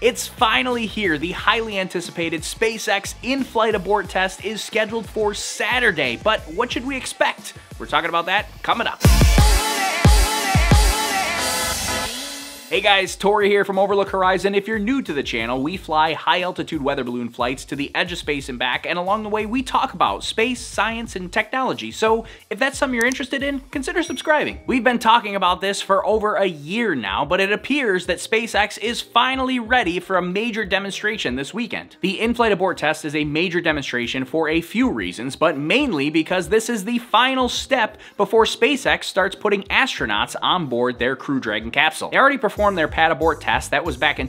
It's finally here. The highly anticipated SpaceX in-flight abort test is scheduled for Saturday, but what should we expect? We're talking about that coming up. Hey guys, Tori here from Overlook Horizon. If you're new to the channel, we fly high-altitude weather balloon flights to the edge of space and back, and along the way we talk about space, science, and technology. So if that's something you're interested in, consider subscribing. We've been talking about this for over a year now, but it appears that SpaceX is finally ready for a major demonstration this weekend. The in-flight abort test is a major demonstration for a few reasons, but mainly because this is the final step before SpaceX starts putting astronauts on board their Crew Dragon capsule. They already performed their pad abort test, that was back in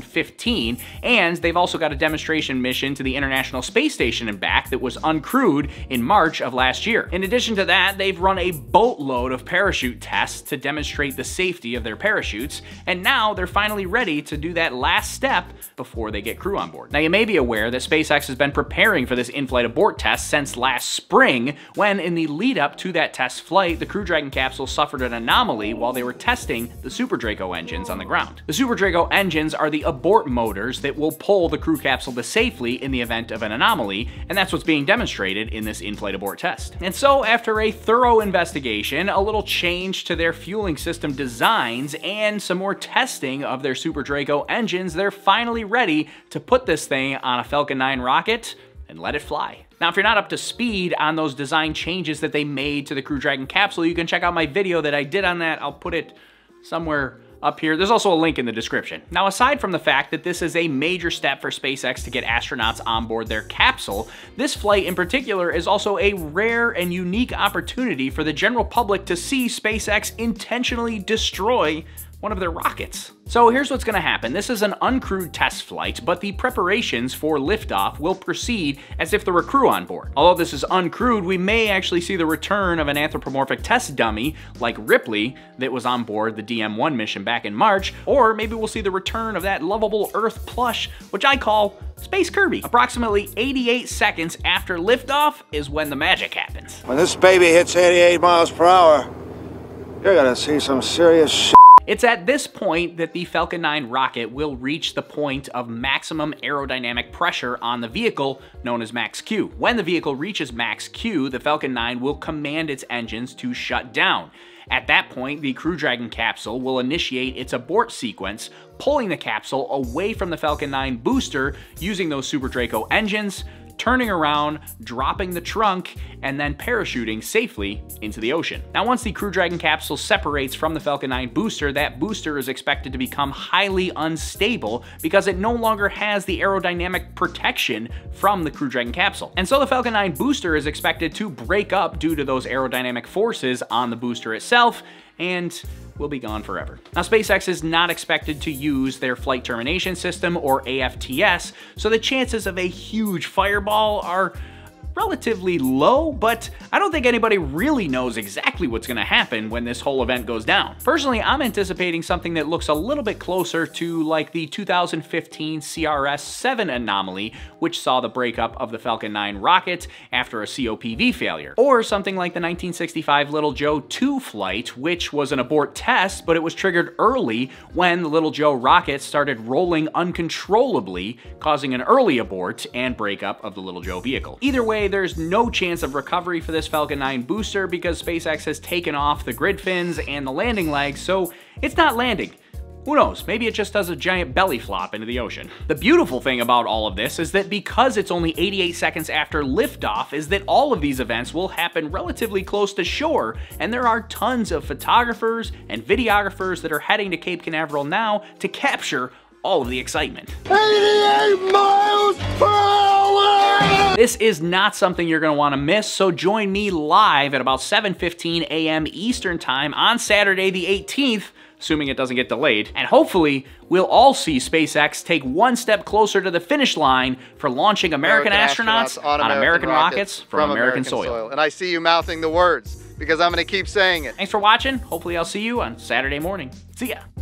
2015, and they've also got a demonstration mission to the International Space Station and back that was uncrewed in March of last year. In addition to that, they've run a boatload of parachute tests to demonstrate the safety of their parachutes, and now they're finally ready to do that last step before they get crew on board. Now, you may be aware that SpaceX has been preparing for this in-flight abort test since last spring, when in the lead up to that test flight, the Crew Dragon capsule suffered an anomaly while they were testing the Super Draco engines on the ground. The Super Draco engines are the abort motors that will pull the crew capsule to safely in the event of an anomaly, and that's what's being demonstrated in this in-flight abort test. And so, after a thorough investigation, a little change to their fueling system designs, and some more testing of their Super Draco engines, they're finally ready to put this thing on a Falcon 9 rocket and let it fly. Now, if you're not up to speed on those design changes that they made to the Crew Dragon capsule, you can check out my video that I did on that. I'll put it somewhere up here. There's also a link in the description. Now, aside from the fact that this is a major step for SpaceX to get astronauts on board their capsule, this flight in particular is also a rare and unique opportunity for the general public to see SpaceX intentionally destroy one of their rockets. So here's what's gonna happen. This is an uncrewed test flight, but the preparations for liftoff will proceed as if there were crew on board. Although this is uncrewed, we may actually see the return of an anthropomorphic test dummy like Ripley that was on board the DM-1 mission back in March, or maybe we'll see the return of that lovable Earth plush, which I call Space Kirby. Approximately 88 seconds after liftoff is when the magic happens. When this baby hits 88 miles per hour, you're gonna see some serious shit. It's at this point that the Falcon 9 rocket will reach the point of maximum aerodynamic pressure on the vehicle, known as max Q. When the vehicle reaches max Q, the Falcon 9 will command its engines to shut down. At that point, the Crew Dragon capsule will initiate its abort sequence, pulling the capsule away from the Falcon 9 booster using those Super Draco engines, turning around, dropping the trunk, and then parachuting safely into the ocean. Now, once the Crew Dragon capsule separates from the Falcon 9 booster, that booster is expected to become highly unstable because it no longer has the aerodynamic protection from the Crew Dragon capsule. And so the Falcon 9 booster is expected to break up due to those aerodynamic forces on the booster itself, and will be gone forever. Now, SpaceX is not expected to use their flight termination system or AFTS, so the chances of a huge fireball are relatively low, but I don't think anybody really knows exactly what's gonna happen when this whole event goes down. Personally, I'm anticipating something that looks a little bit closer to like the 2015 CRS-7 anomaly, which saw the breakup of the Falcon 9 rocket after a COPV failure. Or something like the 1965 Little Joe 2 flight, which was an abort test, but it was triggered early when the Little Joe rocket started rolling uncontrollably, causing an early abort and breakup of the Little Joe vehicle. Either way, there's no chance of recovery for this Falcon 9 booster because SpaceX has taken off the grid fins and the landing legs, so it's not landing. Who knows, maybe it just does a giant belly flop into the ocean. The beautiful thing about all of this is that because it's only 88 seconds after liftoff, is that all of these events will happen relatively close to shore, and there are tons of photographers and videographers that are heading to Cape Canaveral now to capture all of the excitement. 88 miles per hour! This is not something you're gonna wanna miss, so join me live at about 7:15 a.m. Eastern Time on Saturday the 18th, assuming it doesn't get delayed, and hopefully we'll all see SpaceX take one step closer to the finish line for launching American astronauts on American rockets from American soil. And I see you mouthing the words, because I'm gonna keep saying it. Thanks for watching. Hopefully I'll see you on Saturday morning. See ya.